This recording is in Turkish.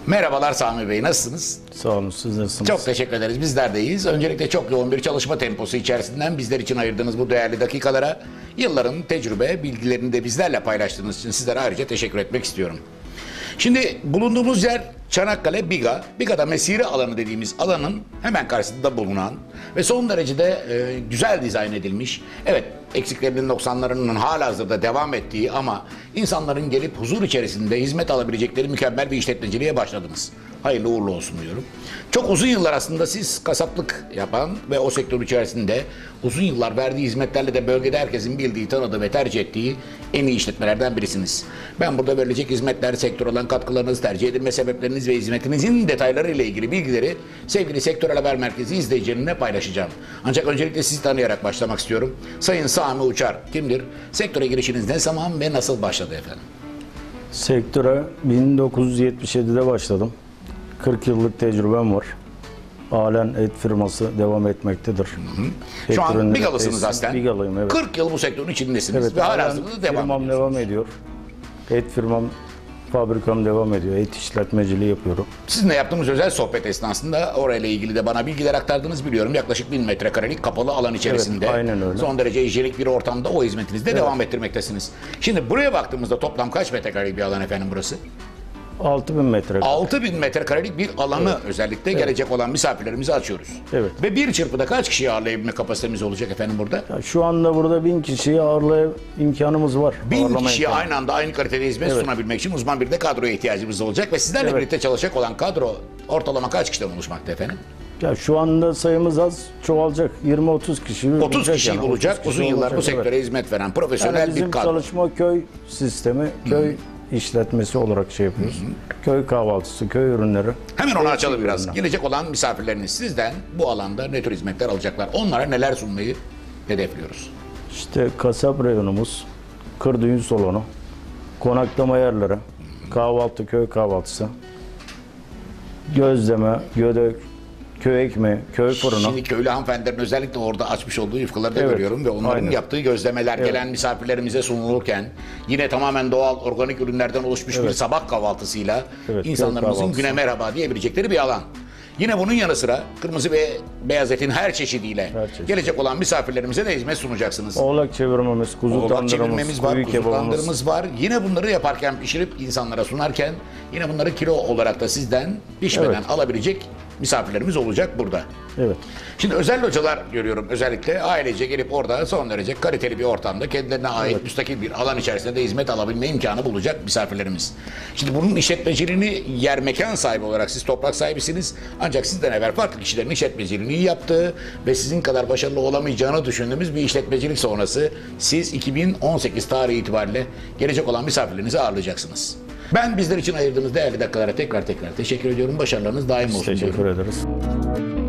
Merhabalar Sami Bey, nasılsınız? Sağ olun, siz nasılsınız? Çok teşekkür ederiz, bizler de iyiyiz. Öncelikle çok yoğun bir çalışma temposu içerisinden bizler için ayırdığınız bu değerli dakikalara, yılların tecrübe, bilgilerini de bizlerle paylaştığınız için sizlere ayrıca teşekkür etmek istiyorum. Şimdi bulunduğumuz yer Çanakkale Biga. Biga'da mesire alanı dediğimiz alanın hemen karşısında bulunan ve son derecede güzel dizayn edilmiş. Evet, eksiklerinin, noksanlarının halihazırda devam ettiği ama insanların gelip huzur içerisinde hizmet alabilecekleri mükemmel bir işletmeciliğe başladınız. Hayırlı uğurlu olsun diyorum. Çok uzun yıllar aslında siz kasaplık yapan ve o sektör içerisinde uzun yıllar verdiği hizmetlerle de bölgede herkesin bildiği, tanıdığı ve tercih ettiği en iyi işletmelerden birisiniz. Ben burada verilecek hizmetler, sektör olan katkılarınız, tercih edilme sebepleriniz ve hizmetinizin detayları ile ilgili bilgileri sevgili Sektörel Haber Merkezi izleyicilerine paylaşacağım. Ancak öncelikle sizi tanıyarak başlamak istiyorum. Sayın Sami Uçar kimdir? Sektöre girişiniz ne zaman ve nasıl başladı efendim? Sektöre 1977'de başladım. 40 yıllık tecrübem var. Halen et firması devam etmektedir. Şu an Bigalısınız aslen. Bigalıyım, evet. 40 yıl bu sektörün içindesiniz Evet, ve halen halihazırda devam firmam ediyorsunuz. devam ediyor. Et firmam, fabrikam devam ediyor. Et işletmeciliği yapıyorum. Sizinle yaptığımız özel sohbet esnasında orayla ilgili de bana bilgiler aktardınız biliyorum. Yaklaşık 1000 metrekarelik kapalı alan içerisinde. Evet, aynen öyle. Son derece hijyenik bir ortamda o hizmetinizde devam ettirmektesiniz. Şimdi buraya baktığımızda toplam kaç metrekarelik bir alan efendim burası? 6000 metre. 6000 metrekarelik bir alanı özellikle gelecek olan misafirlerimize açıyoruz. Evet. Ve bir çırpıda kaç kişiyi ağırlayabilme kapasitemiz olacak efendim burada? Ya şu anda burada 1000 kişiyi ağırlaya imkanımız var. 1000 Ağırlama kişiye imkanı. aynı anda aynı kalitede hizmet sunabilmek için uzman bir de kadroya ihtiyacımız olacak ve sizlerle birlikte çalışacak olan kadro ortalama kaç kişiden oluşmakta efendim? Ya şu anda sayımız az, çoğalacak. 20-30 kişi. 30 kişiyi bulacak, uzun yıllar bu sektöre hizmet veren profesyonel Yani bir bizim kadro. çalışma köy sistemi, köy işletmesi olarak şey yapıyoruz. Köy kahvaltısı, köy ürünleri. Hemen onu açalım biraz. ürünler. Gelecek olan misafirleriniz sizden bu alanda ne tür hizmetler alacaklar? Onlara neler sunmayı hedefliyoruz? İşte kasap reyonumuz, kır düğün salonu, konaklama yerleri, kahvaltı, köy kahvaltısı, gözleme, gödek, köy ekmeği, köy fırını. Şimdi köylü hanımefendilerin özellikle orada açmış olduğu yufkaları da Evet, görüyorum ve onların aynen. yaptığı gözlemeler gelen misafirlerimize sunulurken yine tamamen doğal organik ürünlerden oluşmuş bir sabah kahvaltısıyla Evet, insanlarımızın kahvaltısı. güne merhaba diyebilecekleri bir alan. Yine bunun yanı sıra kırmızı ve beyaz etin her çeşidiyle gelecek olan misafirlerimize de hizmet sunacaksınız. Oğlak çevirmemiz, kuzu Oğlak tandırımız, çevirmemiz var, kuyu kuzu kebabımız. tandırımız var. Yine bunları yaparken pişirip insanlara sunarken yine bunları kilo olarak da sizden pişmeden Evet. alabilecek misafirlerimiz olacak burada. Evet. Şimdi özel localar görüyorum özellikle ailece gelip orada son derece kaliteli bir ortamda kendilerine ait müstakil bir alan içerisinde de hizmet alabilme imkanı bulacak misafirlerimiz. Şimdi bunun işletmeciliğini yer mekan sahibi olarak siz toprak sahibisiniz ancak sizden evvel farklı kişilerin işletmeciliğini yaptığı ve sizin kadar başarılı olamayacağını düşündüğümüz bir işletmecilik sonrası siz 2018 tarihi itibariyle gelecek olan misafirlerinizi ağırlayacaksınız. Ben bizler için ayırdığınız değerli dakikalara tekrar teşekkür ediyorum. Başarılarınız daim olsun Teşekkür diyorum. ederiz.